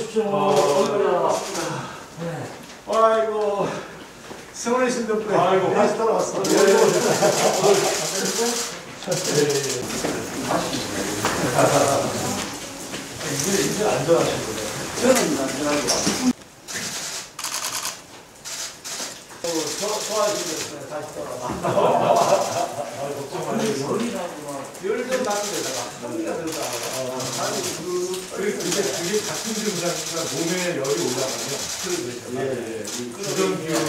오십시오. 아이고, 성원이신 덕분에 아이고. 다시 돌아왔어. 이제 안전하시고. 저는 안전하고. 좋아하시면 다시 돌아와. 걱정 마세요. 열좀 낮게다가 한기가 들어가. 그게 같은 증상이니까 몸에 열이 올라가면 주전 기운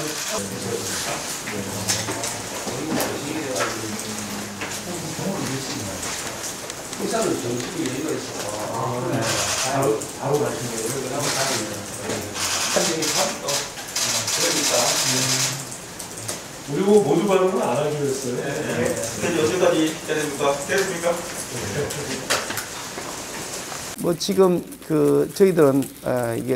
의사는 정신이 여유가 있어. 바로 가신 거예요. 그러고 나면 다행이네. 그러니까. 그리고 모두 발언은 안 하기로 했어요. 근데 어디까지 됐습니까? 뭐 지금 저희들은 이게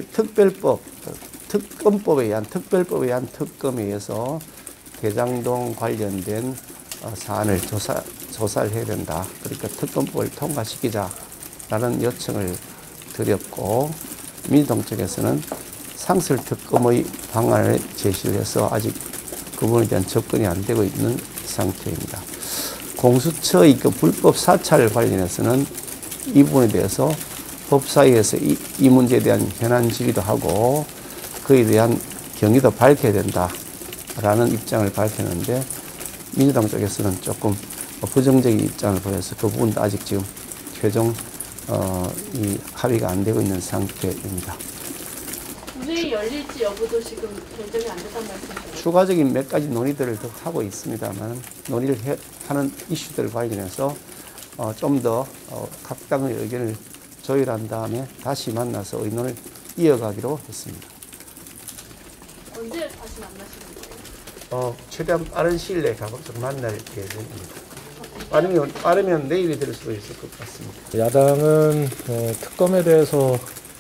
특검법에 의한 특검에 의해서 대장동 관련된 사안을 조사를 해야 된다. 그러니까 특검법을 통과시키자라는 요청을 드렸고 민주당 쪽에서는 상설특검의 방안을 제시를 해서 아직 그 부분에 대한 접근이 안 되고 있는 상태입니다. 공수처의 불법 사찰 관련해서는 이 부분에 대해서 법사위에서 이 문제에 대한 현안 질의도 하고 그에 대한 경위도 밝혀야 된다라는 입장을 밝혔는데 민주당 쪽에서는 조금 부정적인 입장을 보여서 그 부분도 아직 지금 최종 이 합의가 안 되고 있는 상태입니다. 본회의 열릴지 여부도 지금 결정이 안 됐다는 말씀이시죠? 추가적인 몇 가지 논의들을 더 하고 있습니다만 논의를 하는 이슈들 관련해서 좀 더 각 당의 의견을 조율한 다음에 다시 만나서 의논을 이어가기로 했습니다. 언제 다시 만나시는 거예요? 최대한 빠른 시일 내에 가서 만날 예정입니다. 빠르면 내일이 될 수도 있을 것 같습니다. 야당은 특검에 대해서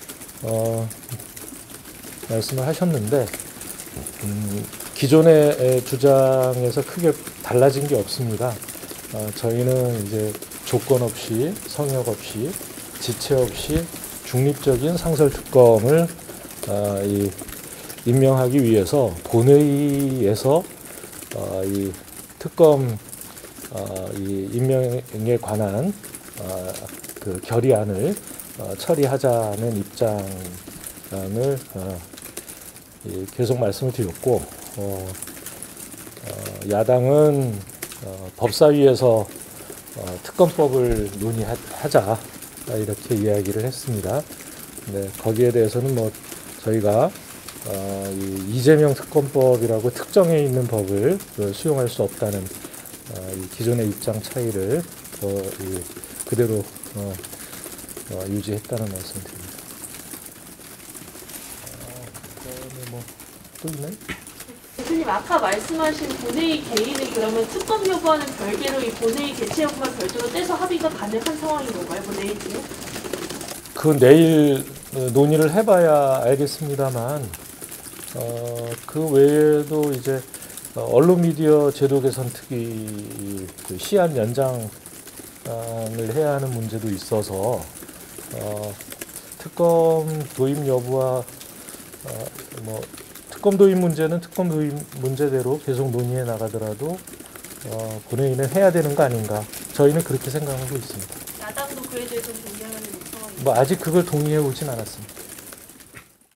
말씀을 하셨는데 기존의 주장에서 크게 달라진 게 없습니다. 저희는 이제 조건 없이 성역 없이 지체 없이 중립적인 상설특검을 임명하기 위해서 본회의에서 이 특검 이 임명에 관한 그 결의안을 처리하자는 입장을 계속 말씀을 드렸고 야당은 법사위에서 특검법을 논의하자 이렇게 이야기를 했습니다. 네, 거기에 대해서는 뭐 저희가 이재명 특검법이라고 특정해 있는 법을 수용할 수 없다는 이 기존의 입장 차이를 그대로 유지했다는 말씀드립니다. 그다음에 뭐 또 있나요? 대표님 아까 말씀하신 본회의 개의는 그러면 특검 여부와는 별개로 이 본회의 개최 여부가 별도로 떼서 합의가 가능한 상황인 건가요? 본회의 중에? 그 내일 논의를 해봐야 알겠습니다만 그 외에도 이제 언론 미디어 제도 개선 특위 그 시한 연장을 해야 하는 문제도 있어서 특검 도입 여부와 뭐 특검 도입 문제는 특검 도입 문제대로 계속 논의해 나가더라도 본회의는 해야 되는 거 아닌가 저희는 그렇게 생각하고 있습니다. 야당도 그에 대해서 동의하는 상황입니다. 뭐 아직 그걸 동의해 오진 않았습니다.